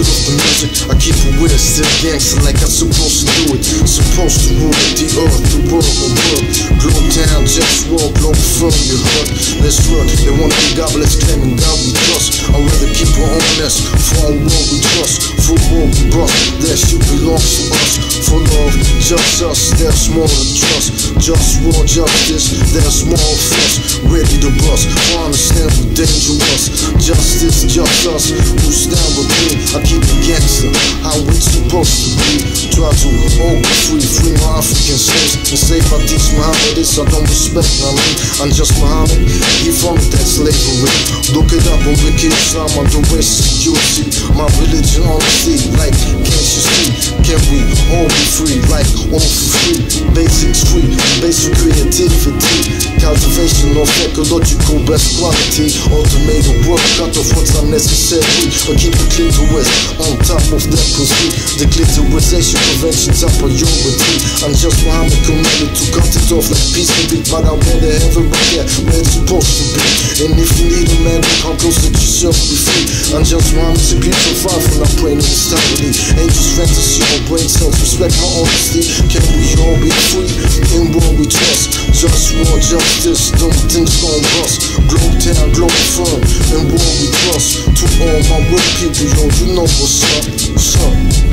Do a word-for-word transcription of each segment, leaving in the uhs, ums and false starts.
of the music, I keep it weird, still gangster like I'm supposed to do it. Supposed to rule the earth, the world will work. Glow down, JustWar, Globalfirm, you heard. Let's work, they wanna be godless, claiming God we trust. I'd rather keep our own nest, for our world we trust. For world we bust, that shit belongs to us. For love, just us, there's more to trust. JustWar, justice, there's more of us. Ready to bust, for understand we're dangerous. Justice, just us, who stand with me. I keep it gangster, how it's supposed to be. Try to all be free, free my African slaves. And say if I teach Muhammad this, I don't respect, I mean, I'm just Muhammad, he from that slavery. Look it up on Wiki Islam, I'm the West security. My religion honesty, like, can't you see? Can we all be free, like, all for free? Basics free, basic creativity. Cultivation of ecological best quality. Automated work, cut off what's unnecessary. But keep the clitoris on top of that pussy. The clitorisation prevention's a priority. I'm just Muhammad commanded to cut it off like peace and beat. But I'm where the heaven right there, where it's supposed to be. And if you need a man, come close that you shall be free. I'm just Muhammad's a beautiful five and I'm praying in stability. Angels fantasy, my brain cells respect my honesty. Can we all be free? In what we trust. JustWar, justice, them things gon' bust. Glow town, Globalfirm, and what we trust. To all my work people, yo, you know what's up, what's up.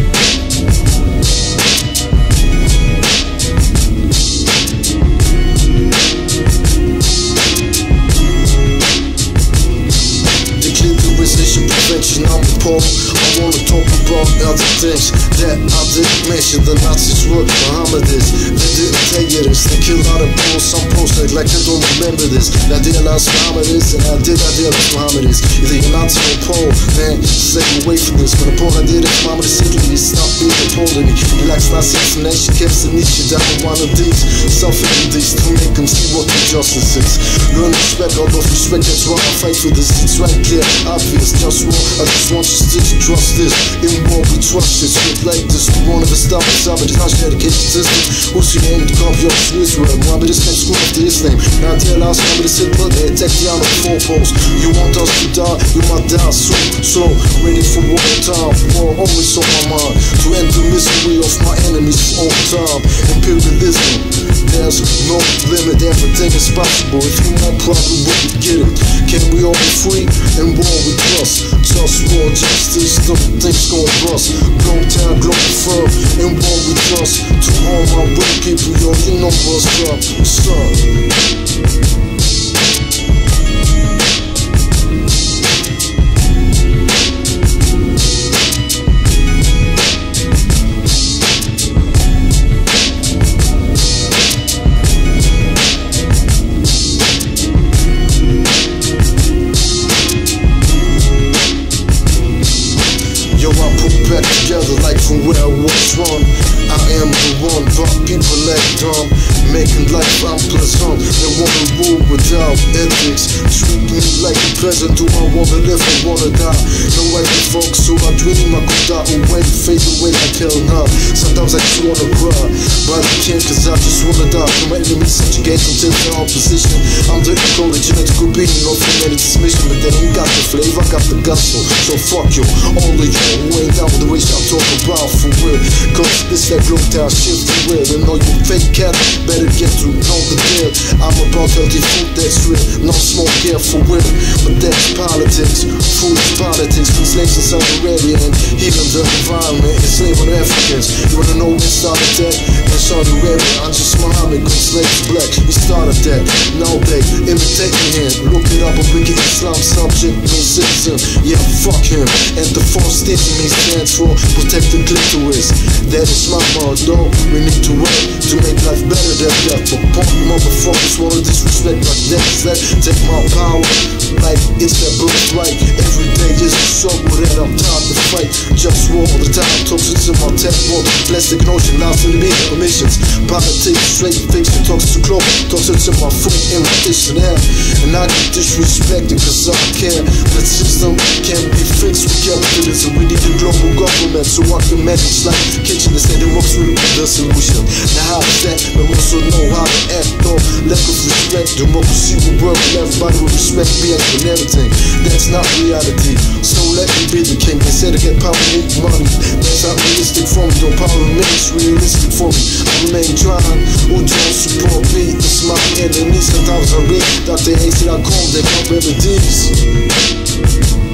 Prevention, I'm appalled. I wanna talk about other things that I didn't mention. The Nazis were Mohammedists. They didn't tell you this. They kill out of bulls. Some posts act like they don't remember this. I realized Muhammad is, and I did I realize Muhammad is. Either you're Nazi or Pole, man, stay away from this. But the Pole I did is Muhammad is Italy. Stop being a Pole to me. He likes Nazis and then she keeps the niche down with one of these. Suffering these to make them see what the justice is. Learn respect, all those respect, that's why I fight for this. It's right clear, obvious. JustWar, I just want you to trust this. In what we trust this, shit like this. We won't ever stop us out, but it's not dedication system. Who's your name to copy up to Israel? Muhammad is name, screw after his name. Now I realize Muhammad is Hitler, they attack the on the four posts. You want us to die, you might die soon. So, ready for war time, war always on my mind. To end the misery of my enemies for all time. Imperialism, there's no limit, everything is possible. If you want probably we can get it. Can we all be free? And war we trust. JustWar, justice, the things gon' bust. Glow town, Globalfirm, and war we trust. To all my real people, yo, you know what's up, what's up. Together like from where I was from. I am the one, but people act dumb, making life unpleasant. They wanna rule without ethics. Treat me like a peasant. Do I wanna live or wanna die? No I give fuck, so I dream I could die away, fade away like hell now. Sometimes I just wanna cry, but I can't cause I just wanna die. From enemy subjugation to the opposition. I'm the ecology, genetical being, no humanity transmission. But they ain't got the flavor, I got the gusto. So fuck you, all of you who ain't down with the way I'm talking about for real. Cause this that glow down shit for real. And all you fake cats better get to know the deal. I'm about healthy food that's real, no smoke here for real. But that's politics, food is politics. Translation Saudi Arabia and healing the environment, enslaving Africans. You wanna know who started that? In Saudi Arabia, I'm just Muhammad, cause slaves black. He started that, now they imitating him. Look it up on Wiki Islam, subject, no citizen. Yeah, fuck him. And the false statement stands for protect the clitoris. That is my motto. We need to work to make life better than death. But punk motherfuckers wanna disrespect like that. That take my power like it's that birthright. Every day is a struggle that I'm tired to fight. Just war all the time. Toxic to my tech world, plastic notion, lost in the media emissions. Politics, straight fiction, toxic to clothes, toxic to my food and my dictionary. And I get disrespected cause I care. The system can't be fixed with capitalism. We need a global government so I can manage like kitchen instead of works with the solution. Now how is that? But also know how to act though. Lack of respect, democracy will work with everybody with respect, be and everything. That's not reality. So let me be the king. Instead of get power, make money. That's not realistic for me. Don't power remains realistic for me. I remain trying. Who don't support me? It's my enemy. Sometimes I read Doctor A C dot com. They got remedies.